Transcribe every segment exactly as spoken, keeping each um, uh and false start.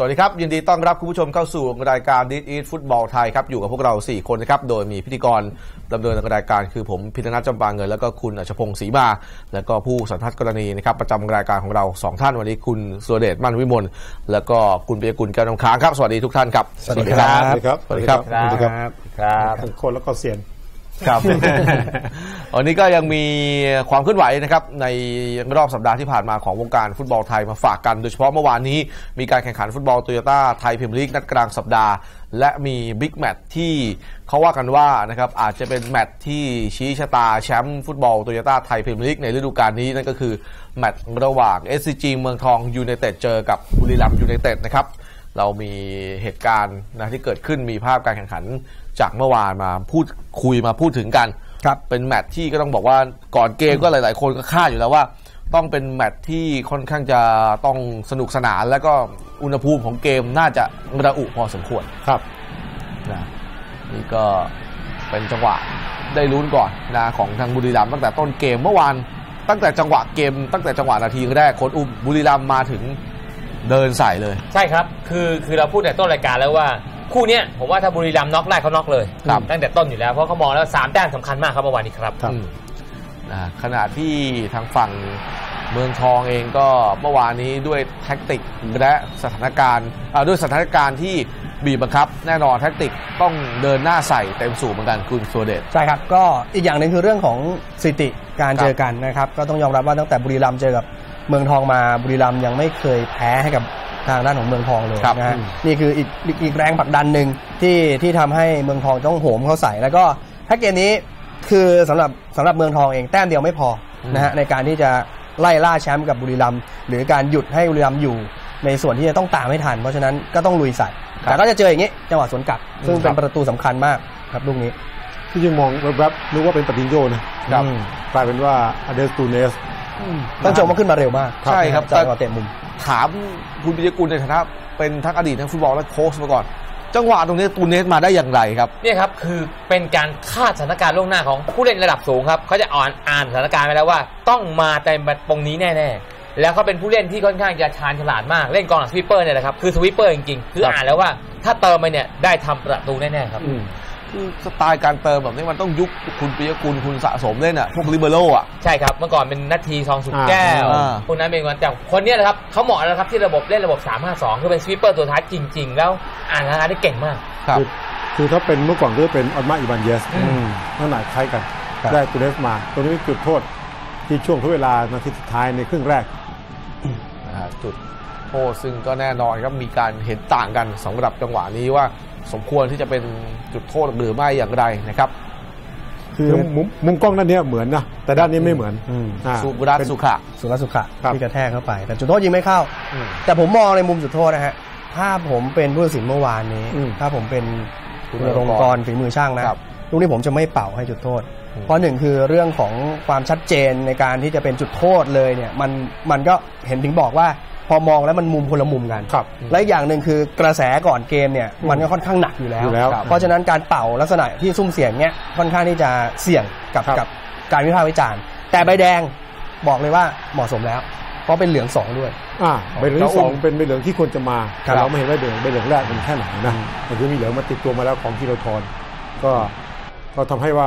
วัสดีครับยินดีต้อนรับคุณผู้ชมเข้าสู่รายการ This is Football ไทยครับอยู่กับพวกเราสี่คนนะครับโดยมีพิธีกรดำเนินรายการคือผมพิธนัทจำปาเงินแล้วก็คุณอัชพงศ์ศรีมาแล้วก็ผู้สันทัดกรณีนะครับประจำรายการของเราสองท่านวันนี้คุณสุรเดชมั่นวิมลแล้วก็คุณปิยกุลแก้วน้ำค้างครับสวัสดีทุกท่านครับสวัสดีครับสวัสดีครับสวัสดีครับสวัสดีครับครับทั้งคนแล้วก็เสียงครับวันนี้ก็ยังมีความเคลื่อนไหวนะครับในรอบสัปดาห์ที่ผ่านมาของวงการฟุตบอลไทยมาฝากกันโดยเฉพาะเมื่อวานนี้มีการแข่งขันฟุตบอลโตโยต้าไทยพรีเมียร์ลีกนัดกลางสัปดาห์และมีบิ๊กแมตช์ที่เขาว่ากันว่านะครับอาจจะเป็นแมตช์ที่ชี้ชะตาแชมป์ฟุตบอลโตโยต้าไทยพรีเมียร์ลีกในฤดูกาลนี้นั่นก็คือแมตช์ระหว่าง เอส ซี จี เมืองทองยูไนเต็ดเจอกับบุรีรัมย์ยูไนเต็ดนะครับเรามีเหตุการณ์นะที่เกิดขึ้นมีภาพการแข่งขันจากเมื่อวานมาพูดคุยมาพูดถึงกันครับเป็นแมตช์ที่ก็ต้องบอกว่าก่อนเกมก็หลายๆคนก็คาดอยู่แล้วว่าต้องเป็นแมตช์ที่ค่อนข้างจะต้องสนุกสนานแล้วก็อุณหภูมิของเกมน่าจะระอุพอสมควรครับนะนี่ก็เป็นจังหวะได้ลุ้นก่อนนะของทางบุรีรัมย์ตั้งแต่ต้นเกมเมื่อวานตั้งแต่จังหวะเกมตั้งแต่จังหวะนาทีแรกโค้ชอุ้มบุรีรัมย์มาถึงเดินใส่เลยใช่ครับคือคือเราพูดแต่ต้นรายการแล้วว่าคู่นี้ผมว่าถ้าบุรีรัมย์น็อกได้เขาน็อกเลยตั้งแต่ต้นอยู่แล้วเพราะเขามองแล้วสามแต้มสำคัญมากครับเมื่อวานนี้ครับนะขณะที่ทางฝั่งเมืองทองเองก็เมื่อวานนี้ด้วยแท็กติกและสถานการณ์ด้วยสถานการณ์ที่บีบบังคับแน่นอนแท็กติกต้องเดินหน้าใส่เต็มสูบเหมือนกันคุณสุรเดชใช่ครับก็อีกอย่างหนึ่งคือเรื่องของสถิติการเจอกันนะครับก็ต้องยอมรับว่าตั้งแต่บุรีรัมย์เจอกับเมืองทองมาบุรีรัมย์ยังไม่เคยแพ้ให้กับทางด้านของเมืองทองเลยนะฮะนี่คืออีกอีกแรงผลักดันหนึ่งที่ที่ทำให้เมืองทองต้องโหมเข้าใส่แล้วก็ถ้าเกมนี้คือสำหรับสำหรับเมืองทองเองแต้มเดียวไม่พอนะฮะในการที่จะไล่ล่าแชมป์กับบุรีรัมย์หรือการหยุดให้บุรีรัมย์อยู่ในส่วนที่จะต้องตามให้ทันเพราะฉะนั้นก็ต้องลุยใส่แต่ก็จะเจออย่างนี้จังหวะสวนกลับซึ่งเป็นประตูสำคัญมากครับลูกนี้ที่ยังมองแวบๆนึกว่าเป็นปาตินโญนะกลายเป็นว่าอเดสตูเนสต้องชมว่าขึ้นมาเร็วมากใช่ครับจังหวะเตะมุมถามคุณปิยกุลในฐานะเป็นทั้งอดีตทั้งฟุตบอลและโค้ชมาก่อนจังหวะตรงนี้ตูเนสมาได้อย่างไรครับเนี่ยครับคือเป็นการคาดสถานการณ์ล่วงหน้าของผู้เล่นระดับสูงครับเขาจะอ่านอ่านสถานการณ์ไปแล้วว่าต้องมาแต่ตรงนี้แน่ๆแล้วเขาเป็นผู้เล่นที่ค่อนข้างจะชาญฉลาดมากเล่นกองหลังสวิปเปอร์เนี่ยแหละครับคือสวิปเปอร์จริงๆคืออ่านแล้วว่าถ้าเติมไปเนี่ยได้ทำประตูแน่ๆครับคือสไตล์การเติมแบบนี้มันต้องยุคคุณปิยกุลคุณสะสมเล่นอ่ะพวกลิเบโร่อ่ะใช่ครับเมื่อก่อนเป็นนาทีทองสุกแก้วพวกนั้นเป็นคนแต่คนนี้แหละครับเขาเหมาะแล้วครับที่ระบบเล่นระบบสาม ห้า สองคือเป็นสวิปเปอร์ตัวท้ายจริงๆแล้วอ่านแล้วได้เก่งมากครับคือถ้าเป็นเมื่อก่อนก็เป็นออนมาอิบานเยสขนาดคล้ายกันได้ตูเนสมาตัวนี้จุดโทษที่ช่วงทดเวลานาทีสุดท้ายในครึ่งแรกจุดโทษซึ่งก็แน่นอนครับมีการเห็นต่างกันสำหรับจังหวะนี้ว่าสมควรที่จะเป็นจุดโทษหรือไม่อย่างไรนะครับคือมุมมุมกล้องด้านนี้เหมือนนะแต่ด้านนี้ไม่เหมือนสุรัตน์สุขะสุรัตน์สุขะที่กระแทกเข้าไปแต่จุดโทษยิงไม่เข้าแต่ผมมองในมุมจุดโทษนะฮะถ้าผมเป็นผู้ตัดสินเมื่อวานนี้ถ้าผมเป็นคุณรงกรฝีมือช่างนะลูกนี้ผมจะไม่เป่าให้จุดโทษเพราะหนึ่งคือเรื่องของความชัดเจนในการที่จะเป็นจุดโทษเลยเนี่ยมันมันก็เห็นถึงบอกว่าพอมองแล้วมันมุมคนละมุมกันและอีกอย่างหนึ่งคือกระแสก่อนเกมเนี่ยมันก็ค่อนข้างหนักอยู่แล้วเพราะฉะนั้นการเป่าลักษณะที่ซุ่มเสี่ยงเนี้ยค่อนข้างที่จะเสี่ยงกับกับการวิพากษ์วิจารณ์แต่ใบแดงบอกเลยว่าเหมาะสมแล้วเพราะเป็นเหลืองสองด้วยอ่าใบเหลืองสองเป็นใบเหลืองที่ควรจะมาแต่เราไม่เห็นว่าเดืองใบเหลืองแรกเป็นแค่ไหนนะแต่คือมีเหลืองมาติดตัวมาแล้วของธีรทรก็ก็ทำให้ว่า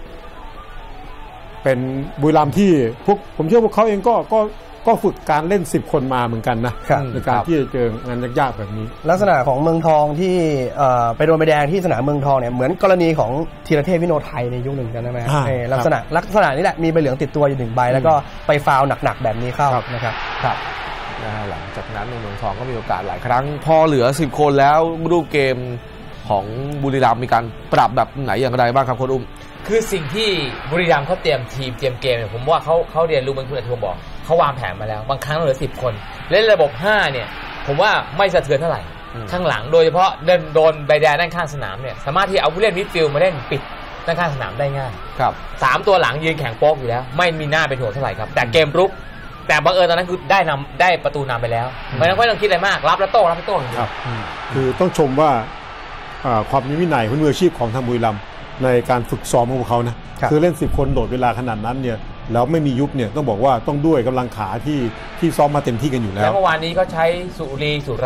เป็นบุรีรัมย์ที่พวกผมเชื่อพวกเขาเองก็ก็ก็ฝึกการเล่นสิบคนมาเหมือนกันนะในการที่จะเจองานยากๆแบบนี้ลักษณะของเมืองทองที่ไปโดนใบแดงที่สนามเมืองทองเนี่ยเหมือนกรณีของธีรเทพวิโนไทยในยุคหนึ่งกันใช่ไหมลักษณะลักษณะนี้แหละมีใบเหลืองติดตัวอยู่หนึ่งใบแล้วก็ไปฟาวหนักๆแบบนี้เข้านะครับครับหลังจากนั้นเมืองทองก็มีโอกาสหลายครั้งพอเหลือสิบคนแล้วรูปเกมของบุรีรัมย์มีการปรับแบบไหนอย่างไรบ้างครับโค้ชอุ้มคือสิ่งที่บุรีรัมย์เขาเตรียมทีมเตรียมเกมเนี่ยผมว่าเขาเขาเรียนรู้เหมือนคุณอาทิตย์บอกเขาวางแผนมาแล้วบางครั้งเหลือสิบคนเล่นระบบห้าเนี่ยผมว่าไม่สะเทือนเท่าไหร่ข้างหลังโดยเฉพาะเดินโดนใบแดงด้านข้างสนามเนี่ยสามารถที่เอาผู้เล่นมิดฟิลด์มาเล่นปิดด้านข้างสนามได้ง่ายครับสามตัวหลังยืนแข็งโป๊กอยู่แล้วไม่มีหน้าเป็นห่วงเท่าไหร่ครับแต่เกมรุกแต่บังเอิญตอนนั้นคือได้นำได้ประตูนำไปแล้วไม่ต้องไม่ต้องคิดอะไรมากรับแล้วโต้รับแล้วโต้ครับคือต้องชมว่าความมีวินัยมืออาชีพของทางบุรีรัมย์ในการฝึกซ้อมของพวกเขานะคือเล่นสิบคนโดดเวลาขนาดนั้นเนี่ยแล้วไม่มียุบเนี่ยต้องบอกว่าต้องด้วยกำลังขาที่ที่ซ้อมมาเต็มที่กันอยู่แล้วแล้วเมื่อวานนี้เขาใช้สุรีสุรัตน์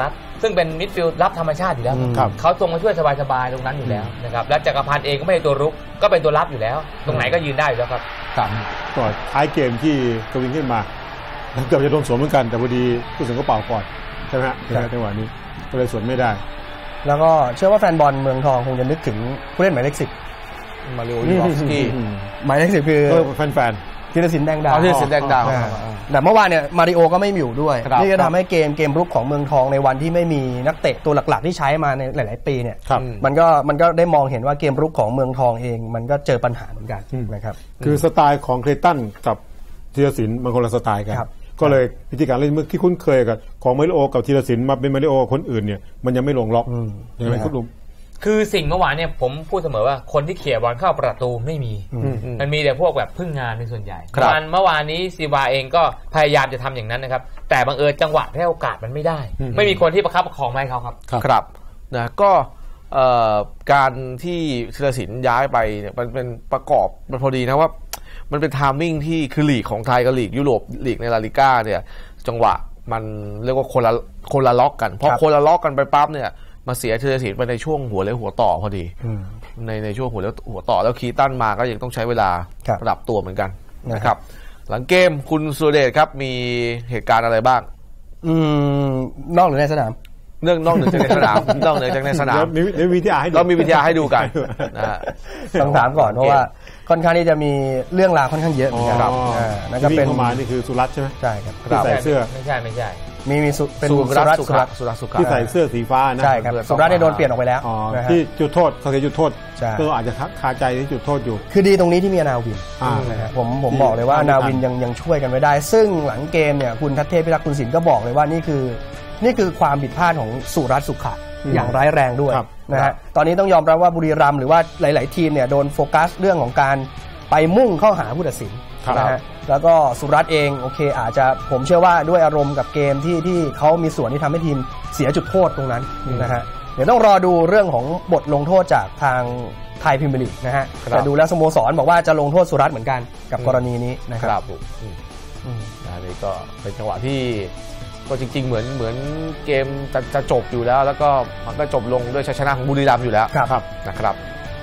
ซึ่งเป็นมิดฟิลด์รับธรรมชาติอยู่แล้วเขาตรงมาช่วยสบายๆตรงนั้นอยู่แล้วนะครับและจักรพันธ์เองก็ไม่ใช่ตัวรุกก็เป็นตัวรับอยู่แล้วตรงไหนก็ยืนได้อยู่แล้วครับครับก่อนท้ายเกมที่กวินขึ้นมาเกือบจะโดนสวนเหมือนกันแต่พอดีผู้สินก็เป่าก่อนใช่ไหมฮะในจังหวะนี้ก็เลยสวนไม่ได้แล้วก็เชื่อว่าแฟนบอลเมืองทองคงจะนึกถึงผู้เล่นหมายเลขสิบมาริโอยูรอฟสกี้หมายเลขสิบคือแฟนๆธีรศิลป์แดงดาวธีรศิลป์แดงดาวแต่เมื่อวานเนี่ยมาริโอก็ไม่อยู่ด้วยนี่จะทำให้เกมเกมรุกของเมืองทองในวันที่ไม่มีนักเตะตัวหลักๆที่ใช้มาในหลายๆปีเนี่ยมันก็มันก็ได้มองเห็นว่าเกมรุกของเมืองทองเองมันก็เจอปัญหาเหมือนกันนะครับคือสไตล์ของเคลตันกับธีรศิลป์มันคนละสไตล์กันก็เลยวิธีการเล่นเมื่อที่คุ้นเคยกับของมาริโอกับธีรศิลป์มาเป็นมาริโอคนอื่นเนี่ยมันยังไม่ลงล็อกใช่ไหมครับลุงคือสิ่งเมื่อวานเนี่ยผมพูดเสมอว่าคนที่เขี่ยบอลเข้าประตูไม่มีมันมีแต่พวกแบบพึ่งงานเป็นส่วนใหญ่วันเมื่อวานนี้ซีวาเองก็พยายามจะทำอย่างนั้นนะครับแต่บังเอิญจังหวะและโอกาสมันไม่ได้ไม่มีคนที่ประคับประคองให้เขาครับครับนะก็การที่ธีรศิลป์ย้ายไปเนี่ยมันเป็นประกอบมันพอดีนะว่ามันเป็นไทมิ่งที่คือลีกของไทยกับลีกยุโรปลีกในลาลิก้าเนี่ยจังหวะมันเรียกว่าคนละคนละล็อกกันพอคนละล็อกกันไปปั๊บเนี่ยมาเสียธีรศิลป์ไปในช่วงหัวเลี้ยวหัวต่อพอดีในในช่วงหัวเลี้ยวหัวต่อแล้วคีตันมาก็ยังต้องใช้เวลาปรับตัวเหมือนกันนะครับหลังเกมคุณสุรเดชครับมีเหตุการณ์อะไรบ้างอืมนอกหรือในสนามเรื่องนอกเหนือจากในสนามนอกเหนือจากในสนามมีวิทยาให้เรามีวิทยาให้ดูกันนะต้องถามก่อนเพราะว่าค่อนข้างที่จะมีเรื่องราวค่อนข้างเยอะนะครับนั่นก็เป็นเข้ามานี่คือสุรัตน์ใช่ไหมใช่ครับที่ใส่เสื้อไม่ใช่ไม่ใช่มีมีเป็นสุรัตน์สุรัตน์สุรัตน์สุรัตน์ที่ใส่เสื้อสีฟ้านะใช่ครับสุรัตน์เนี่ยโดนเปลี่ยนออกไปแล้วที่จุดโทษเขาเคยจุดโทษก็อาจจะคาใจที่จุดโทษอยู่คือดีตรงนี้ที่มีนาวินนะครับผมผมบอกเลยว่านาวินยังยังช่วยกันไว้ได้ซึ่งหลังเกมเนี่ยคุณทัศเทพพิทักษ์คุณศิลป์ก็บอกเลยว่านี่คือนี่คือความผิดพลาดของสุรัตน์สุขะอย่างร้ายแรงด้วยนะฮะตอนนี้ต้องยอมรับว่าบุรีรัมย์หรือว่าหลายๆทีมเนี่ยโดนโฟกัสเรื่องของการไปมุ่งเข้าหาผู้ตัดสินนะฮะแล้วก็สุรัตน์เองโอเคอาจจะผมเชื่อว่าด้วยอารมณ์กับเกมที่ที่เขามีส่วนที่ทำให้ทีมเสียจุดโทษตรงนั้นนะฮะเดี๋ยวต้องรอดูเรื่องของบทลงโทษจากทางไทยพรีเมียร์ลีกนะฮะแต่ดูแล้วสโมสรบอกว่าจะลงโทษสุรัตน์เหมือนกันกับกรณีนี้นะครับอันนี้ก็เป็นจังหวะที่ก็จริงๆเหมือนเหมือนเกมจะจะจบอยู่แล้วแล้วก็มันก็จบลงด้วยชัยชนะของบุรีรัมย์อยู่แล้วนะครับ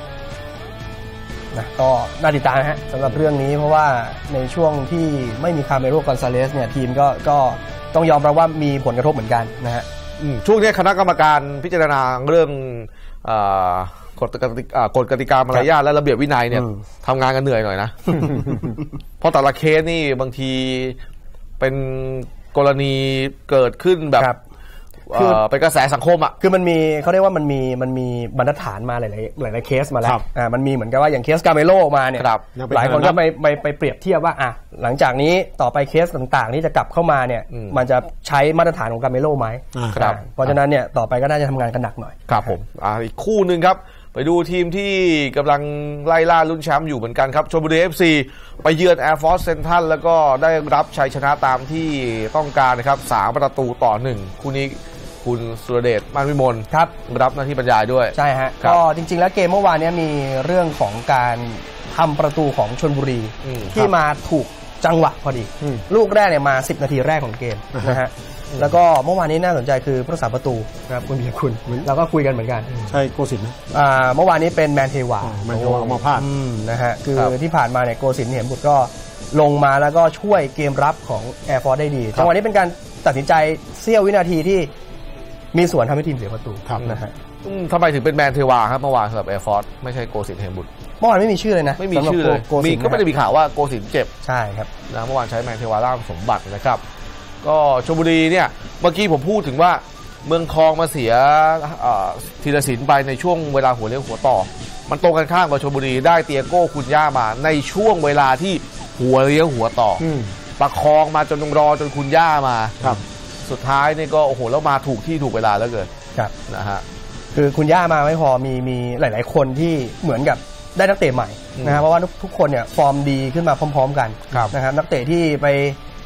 นะก็น่าติดตามนะฮะสำหรับเรื่องนี้เพราะว่าในช่วงที่ไม่มีคาเมโรกอนซาเลสเนี่ยทีมก็ก็ต้องยอมรับว่ามีผลกระทบเหมือนกันนะฮะช่วงนี้คณะกรรมการพิจารณาเรื่องกฎกติกากฎกติกามารยาทและระเบียบวินัยเนี่ยทำงานกันเหนื่อยหน่อยนะเพราะแต่ละเคสนี่บางทีเป็นกรณีเกิดขึ้นแบบคือเป็นกระแสสังคมอ่ะคือมันมีเขาเรียกว่ามันมีมันมีบรรทัดฐานมาหลายๆหลายๆเคสมาแล้วอ่ามันมีเหมือนกับว่าอย่างเคสกาเมโลมาเนี่ยหลายคนก็ไปไปไปเปรียบเทียบว่าอ่ะหลังจากนี้ต่อไปเคสต่างๆที่จะกลับเข้ามาเนี่ยมันจะใช้มาตรฐานของกาเมโลไหมครับเพราะฉะนั้นเนี่ยต่อไปก็น่าจะทำงานกันหนักหน่อยครับผมอ่าอีกคู่นึงครับไปดูทีมที่กำลังไล่ล่าลุ้นแชมป์อยู่เหมือนกันครับชลบุรี เอฟ ซี ไปเยือน Air Force Central แล้วก็ได้รับชัยชนะตามที่ต้องการนะครับสามประตูต่อหนึ่งคู่นี้คุณสุรเดช ม่านวิมลครับรับหน้าที่บรรยายด้วยใช่ฮะก็จริงๆแล้วเกมเมื่อวานนี้มีเรื่องของการทำประตูของชลบุรีที่มาถูกจังหวะพอดีลูกแรกเนี่ยมาสิบนาทีแรกของเกมนะฮะแล้วก็เมื่อวานนี้น่าสนใจคือผู้รักษาประตูนะครับคุณเบียร์คุณเราก็คุยกันเหมือนกันใช่โกสินทร์อ่าเมื่อวานนี้เป็นแมนเทวาแมนเทวามาพลาดนะฮะคือที่ผ่านมาเนี่ยโกสินทร์เห็นบุตรก็ลงมาแล้วก็ช่วยเกมรับของ Air Force ได้ดีจังหวะนี้เป็นการตัดสินใจเสี้ยววินาทีที่มีส่วนทำให้ทีมเสียประตูนะฮะทำไมถึงเป็นแมนเทวาครับเมื่อวานสำหรับ Air Force ไม่ใช่โกสินทร์เฮมบุตรเมื่อวานไม่มีชื่อเลยนะไม่มีชื่อเลยมีก็ไม่ได้มีข่าวว่าโกสินทร์เจ็บใช่ครับนะเมื่อวานใช้แมนเทวาล่ามสมบัตินะครับก็ชลบุรีเนี่ยเมื่อกี้ผมพูดถึงว่าเมืองทองมาเสียธีรศิลป์ไปในช่วงเวลาหัวเลี้ยวหัวต่อมันตรงกันข้ามกับชลบุรีได้เตียโก้คุณย่ามาในช่วงเวลาที่หัวเลี้ยวหัวต่อประคองมาจนต้องรอจนคุณย่ามาครับสุดท้ายนี่ก็โอ้โหแล้วมาถูกที่ถูกเวลาแล้วเกินครับนะฮะคือคุณย่ามาไม่พอมีมีหลายๆคนที่เหมือนกับได้นักเตะใหม่นะฮะเพราะว่าทุกคนเนี่ยฟอร์มดีขึ้นมาพร้อมๆกันนะครับนักเตะที่ไป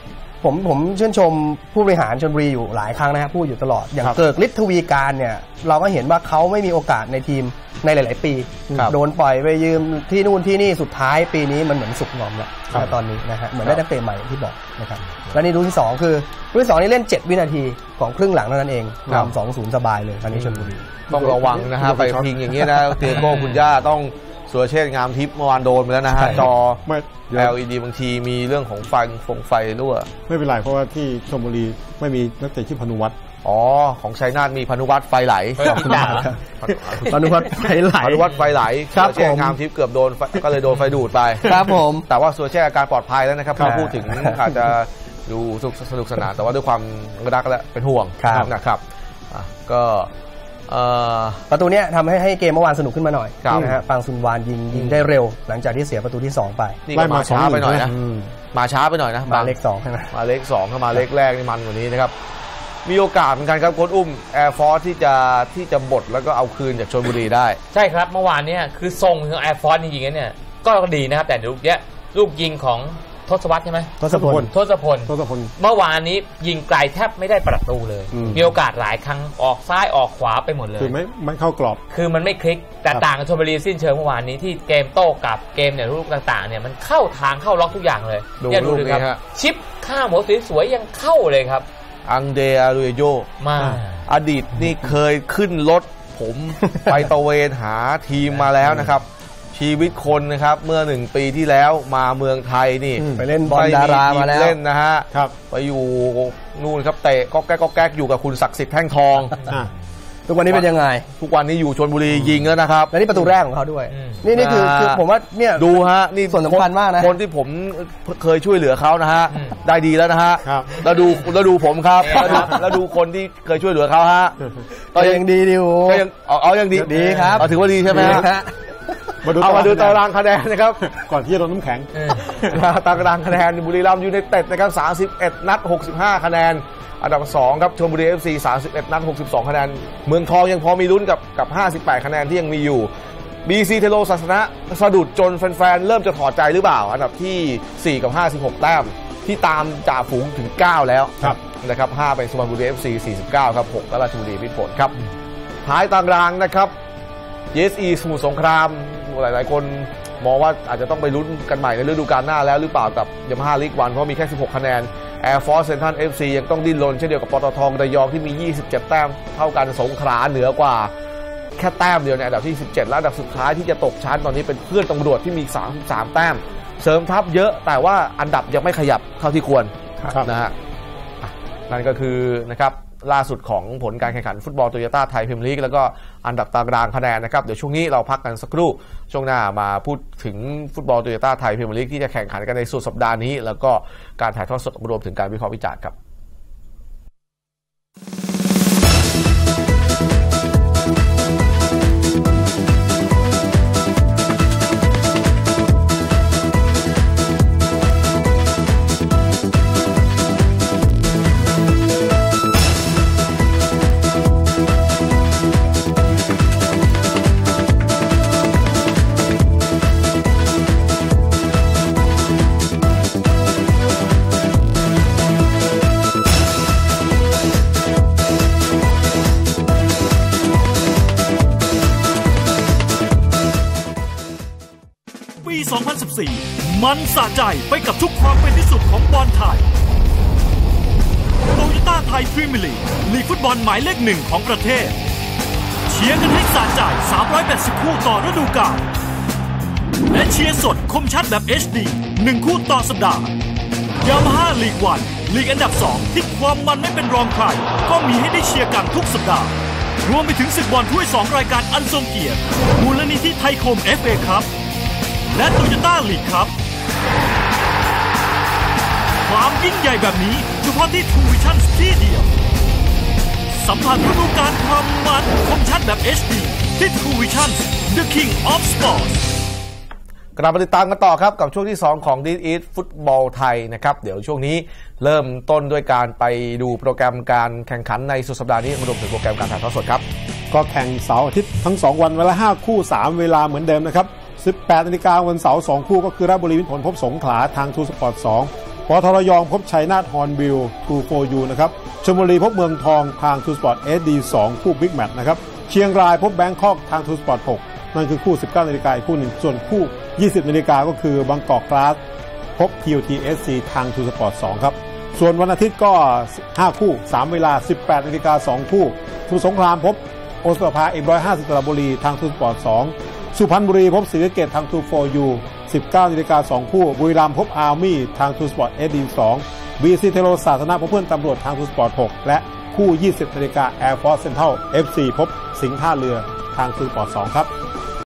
ผมผมชื่นชมผู้บริหารชลบุรีอยู่หลายครั้งนะครับพูดอยู่ตลอดอย่างเกิกฤทธิ์ทวีการเนี่ยเราก็เห็นว่าเขาไม่มีโอกาสในทีมในหลายๆปีโดนปล่อยไปยืมที่นู่นที่นี่สุดท้ายปีนี้มันเหมือนสุกงอมแล้วตอนนี้นะฮะเหมือนได้นักเตะใหม่ที่บอกนะครับแล้วนี่รุ่นที่สองคือรุ่นที่สองนี่เล่นเจ็ดวินาทีของครึ่งหลังเท่านั้นเองนำสองศูนย์สบายเลยคราวนี้ชลบุรีต้องระวังนะฮะไปพิงอย่างเงี้ยนะเตียโก้คุณย่าต้องสุรเชษฐ์งามทิพย์เมื่อวานโดนไปแล้วนะฮะจอ แอล อี ดี บางทีมีเรื่องของไฟฟงไฟรั่วไม่เป็นไรเพราะว่าที่ชลบุรีไม่มีนักเตะชื่อพานุวัฒน์อ๋อของชัยนาทมีพานุวัฒน์ไฟไหลพานุวัฒน์ไฟไหลพานุวัฒน์ไฟไหลสุรเชษฐ์งามทิพย์เกือบโดนก็เลยโดนไฟดูดไปครับผมแต่ว่าสุรเชษฐ์อาการปลอดภัยแล้วนะครับพอพูดถึงอาจจะดูสนุกสนานแต่ว่าด้วยความรักและเป็นห่วงนะครับก็ประตูเนี้ยทำให้ให้เกมเมื่อวานสนุกขึ้นมาหน่อยนะฮะปังซุนวานยิงยิงได้เร็วหลังจากที่เสียประตูที่สองไปนี่ก็มาช้าไปหน่อยนะมาช้าไปหน่อยนะมาเลขสองใช่ไหมมาเลขสองเข้ามาเลขแรกนี่มันกว่านี้นะครับมีโอกาสเหมือนกันครับโค้ชอุ้มแอร์ฟอร์สที่จะที่จะบดแล้วก็เอาคืนจากชลบุรีได้ใช่ครับเมื่อวานนี้คือทรงของแอร์ฟอร์สจริงๆเนี่ยก็ดีนะครับแต่ลูกเนี้ยลูกยิงของทศวรรษใช่ไหมทศพลทศพลทศพลเมื่อวานนี้ยิงไกลแทบไม่ได้ประตูเลยมีโอกาสหลายครั้งออกซ้ายออกขวาไปหมดเลยคือไม่ไม่เข้ากรอบคือมันไม่คลิกแต่ต่างกับชลบุรีสิ้นเชิงเมื่อวานนี้ที่เกมโต้กับเกมเนี่ยลูกต่างๆเนี่ยมันเข้าทางเข้าล็อกทุกอย่างเลยเนี่ยดูดิครับชิปข้ามหัวสวยๆยังเข้าเลยครับอังเดอารูโยมาอดีตนี่เคยขึ้นรถผมไปตะเวนหาทีมมาแล้วนะครับชีวิตคนนะครับเมื่อหนึ่งปีที่แล้วมาเมืองไทยนี่ไปเล่นบอลดารามาแล้วเล่นนะฮะไปอยู่นู่นครับเตะก็แก๊กก็แก๊กอยู่กับคุณศักดิ์สิทธิ์แท่งทองทุกวันนี้เป็นยังไงทุกวันนี้อยู่ชลบุรียิงแล้วนะครับและนี่ประตูแรกของเขาด้วยนี่นี่คือคือผมว่าเนี่ยดูฮะนี่ส่วนสำคัญมากนะคนที่ผมเคยช่วยเหลือเขานะฮะได้ดีแล้วนะฮะแล้วดูแล้วดูผมครับแล้วดูคนที่เคยช่วยเหลือเขาฮะก็ยังดีดิวก็ยังเอายังดีดีครับถือว่าดีใช่ไหมเอามาดูตารางคะแนนนะครับก่อนที่จะโดนน้ำแข็งตารางคะแนนบุรีรัมย์ยูไนเต็ดนะครับสามสิบเอ็ดนัดหกสิบห้าคะแนนอันดับสองครับชลบุรี เอฟ ซี สามสิบเอ็ดนัดหกสิบสองคะแนนเมืองทองยังพอมีลุ้นกับกับห้าสิบแปดคะแนนที่ยังมีอยู่ บี ซี เทโลศาสนะสะดุดจนแฟนๆเริ่มจะถอดใจหรือเปล่าอันดับที่สี่กับห้าสิบหกแต้มที่ตามจ่าฝูงถึงเก้าแล้วนะครับห้าเป็นสุพรรณบุรี เอฟ ซี สี่สิบเก้าครับหกก็ราชบุรีมิตรผลครับท้ายตารางนะครับ เอส อี สมุทรสงครามหลายๆคนมองว่าอาจจะต้องไปลุ้นกันใหม่ในฤดูกาลหน้าแล้วหรือเปล่ากับยามาฮ่าลีกวันเพราะมีแค่สิบหกคะแนน Air Force Central เอฟ ซี ยังต้องดิ้นรนเช่นเดียวกับปตท.ระยองที่มียี่สิบเจ็ดแต้มเท่ากันสงขลาเหนือกว่าแค่แต้มเดียวในอันดับที่สิบเจ็ดและอันดับสุดท้ายที่จะตกชั้นตอนนี้เป็นเพื่อนตำรวจที่มีสามสิบสามแต้มเสริมทัพเยอะแต่ว่าอันดับยังไม่ขยับเท่าที่ควรนะฮะนั่นก็คือนะครับล่าสุดของผลการแข่งขันฟุตบอลโตโยต้าไทยพรีเมียร์ลีกแล้วก็อันดับตารางคะแนนนะครับเดี๋ยวช่วงนี้เราพักกันสักครู่ช่วงหน้ามาพูดถึงฟุตบอลโตโยต้าไทยพรีเมียร์ลีกที่จะแข่งขันกันในสุดสัปดาห์นี้แล้วก็การถ่ายทอดสดรวมถึงการวิเคราะห์วิจารณ์ครับสองพันสิบสี่มันสะใจไปกับทุกความเป็นที่สุดของบอลไทยโตโยต้าไทยพรีเมียร์ลีกลีกฟุตบอลหมายเลขหนึ่งของประเทศเชียร์กันให้สะใจสามร้อยแปดสิบคู่ต่อฤดูกาลและเชียร์สดคมชัดแบบ เอช ดี หนึ่งคู่ต่อสัปดาห์ยามาฮ่าลีกวันลีกอันดับสองที่ความมันไม่เป็นรองใครก็มีให้ได้เชียร์กันทุกสัปดาห์รวมไปถึงศึกบอลถ้วยสองรายการอันทรงเกียรติมูลนิธิไทยคม เอฟ เอ ครับและโตโยต้าลีกครับความยิ่งใหญ่แบบนี้เฉพาะที่ True Vision ที่เดียวสัมผัสฤดูกาลความมันคมชัดแบบ เอช ดี ที่ True Vision The King of Sports กลับมาติดตามกันต่อครับกับช่วงที่สองของ This is Football ไทยนะครับเดี๋ยวช่วงนี้เริ่มต้นด้วยการไปดูโปรแกรมการแข่งขันในสุดสัปดาห์นี้รวมถึงโปรแกรมการถ่ายทอดสดครับก็แข่งเสาร์อาทิตย์ทั้งสองวันเวลาห้าคู่สามเวลาเหมือนเดิมนะครับสิบแปดนาฬิกาวันเสาร์สองคู่ก็คือราชบุรีมิตรผลพบสงขลาทาง True Sport สองปตทระยองพบชัยนาทฮอร์นบิลทูโฟยูนะครับชลบุรีพบเมืองทองทางทูสปอร์ตเอสดีสองคู่บิ๊กแมตช์นะครับเชียงรายพบแบงคอกทางทูสปอร์ตหกนั่นคือคู่สิบเก้านาฬิกาอีกคู่หนึ่งส่วนคู่ยี่สิบนาฬิกาก็คือบางกอกกลาสพบ ที โอ ที เอส ซี ทางทูสปอร์ตสองครับส่วนวันอาทิตย์ก็ห้าคู่สามเวลาสิบแปดนาฬิกาสองคู่สมุทรสงครามพบโอสถสภาเอ็มร้อยห้าสิบสระบุรีทางทูสปอร์ตสองสุพรรณบุรีพบศรีสะเกษทางทูโฟยูสิบเก้านาฬิกาสองคู่บุรีรัมย์พบอาร์มี่ทางทูสปอร์ตเอสดีสองบีซีเทโรศาสนาพบเพื่อนตำรวจทางทูสปอร์ตหกและคู่ยี่สิบนาฬิกาแอร์ฟอร์สเซ็นทรัล เอฟ ซี พบสิงห์ท่าเรือทางทูสปอร์ตสองครับ